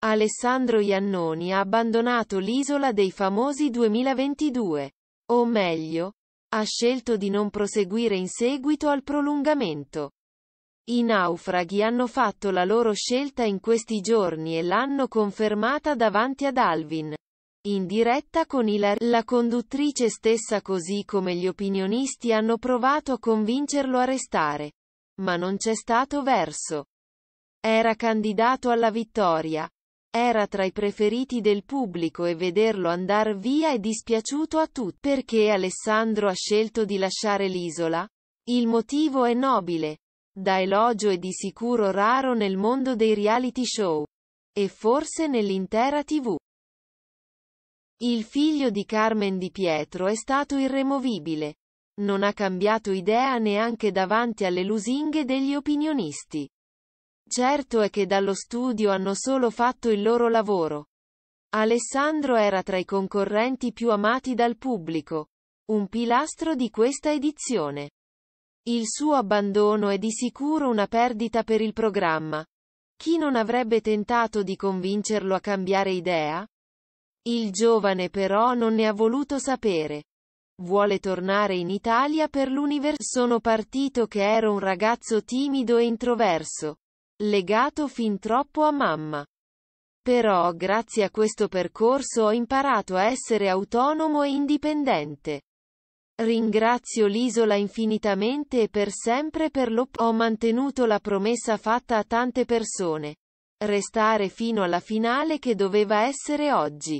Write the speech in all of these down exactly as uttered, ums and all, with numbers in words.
Alessandro Iannoni ha abbandonato l'isola dei famosi duemilaventidue. O meglio, ha scelto di non proseguire in seguito al prolungamento. I naufraghi hanno fatto la loro scelta in questi giorni e l'hanno confermata davanti ad Alvin. In diretta con Ilari, la conduttrice stessa, così come gli opinionisti hanno provato a convincerlo a restare. Ma non c'è stato verso. Era candidato alla vittoria. Era tra i preferiti del pubblico e vederlo andar via è dispiaciuto a tutti. Perché Alessandro ha scelto di lasciare l'isola? Il motivo è nobile. Da elogio e di sicuro raro nel mondo dei reality show. E forse nell'intera tivù. Il figlio di Carmen Di Pietro è stato irremovibile. Non ha cambiato idea neanche davanti alle lusinghe degli opinionisti. Certo è che dallo studio hanno solo fatto il loro lavoro. Alessandro era tra i concorrenti più amati dal pubblico. Un pilastro di questa edizione. Il suo abbandono è di sicuro una perdita per il programma. Chi non avrebbe tentato di convincerlo a cambiare idea? Il giovane però non ne ha voluto sapere. Vuole tornare in Italia per l'università. Sono partito che ero un ragazzo timido e introverso, legato fin troppo a mamma. Però grazie a questo percorso ho imparato a essere autonomo e indipendente. Ringrazio l'isola infinitamente e per sempre per l'op- Ho mantenuto la promessa fatta a tante persone. Restare fino alla finale che doveva essere oggi.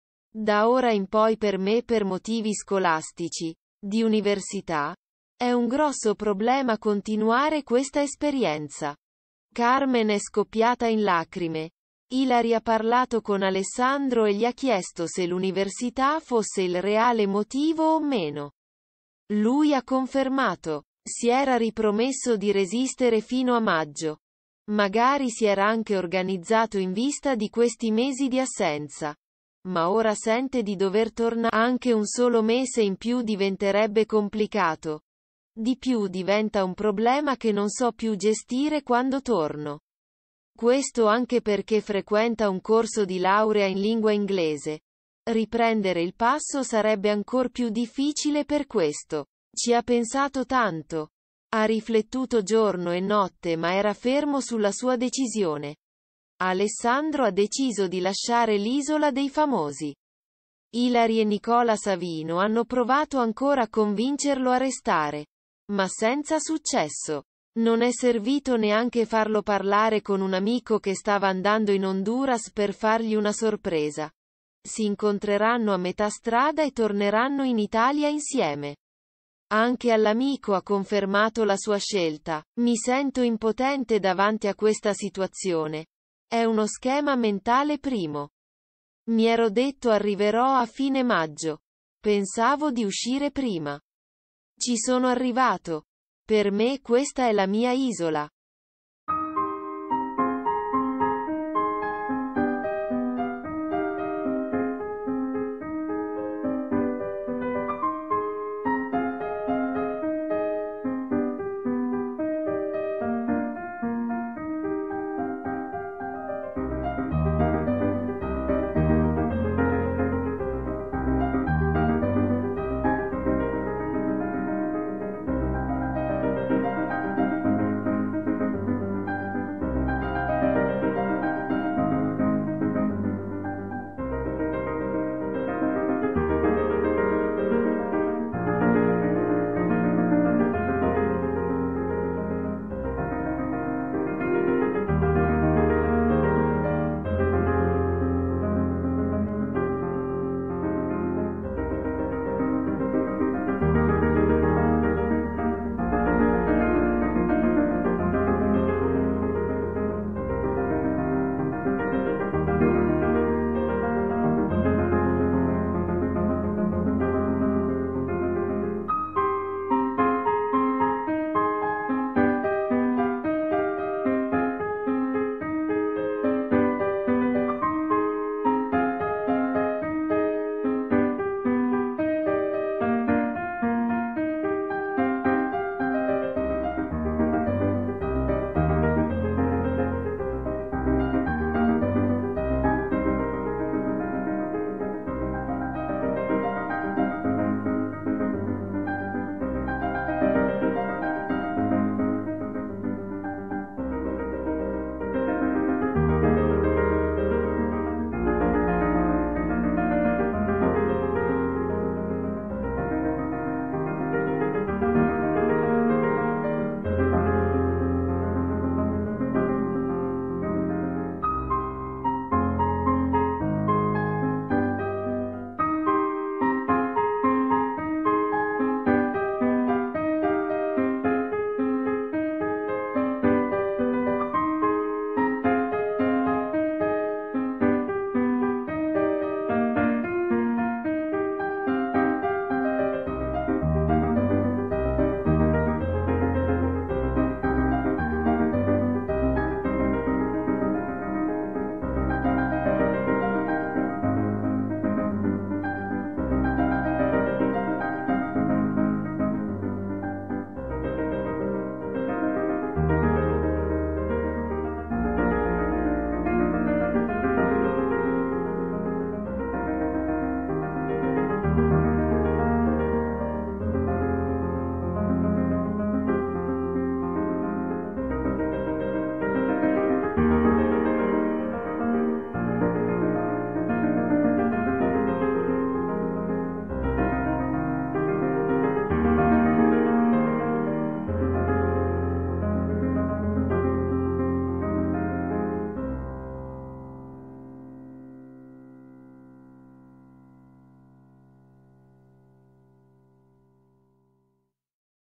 Da ora in poi per me, per motivi scolastici, di università, è un grosso problema continuare questa esperienza. Carmen è scoppiata in lacrime. Ilari ha parlato con Alessandro e gli ha chiesto se l'università fosse il reale motivo o meno. Lui ha confermato. Si era ripromesso di resistere fino a maggio. Magari si era anche organizzato in vista di questi mesi di assenza. Ma ora sente di dover tornare. Anche un solo mese in più diventerebbe complicato. Di più diventa un problema che non so più gestire quando torno. Questo anche perché frequenta un corso di laurea in lingua inglese. Riprendere il passo sarebbe ancor più difficile per questo. Ci ha pensato tanto. Ha riflettuto giorno e notte ma era fermo sulla sua decisione. Alessandro ha deciso di lasciare l'isola dei famosi. Ilari e Nicola Savino hanno provato ancora a convincerlo a restare. Ma senza successo. Non è servito neanche farlo parlare con un amico che stava andando in Honduras per fargli una sorpresa. Si incontreranno a metà strada e torneranno in Italia insieme. Anche all'amico ha confermato la sua scelta. Mi sento impotente davanti a questa situazione. È uno schema mentale primo. Mi ero detto arriverò a fine maggio. Pensavo di uscire prima. Ci sono arrivato. Per me questa è la mia isola.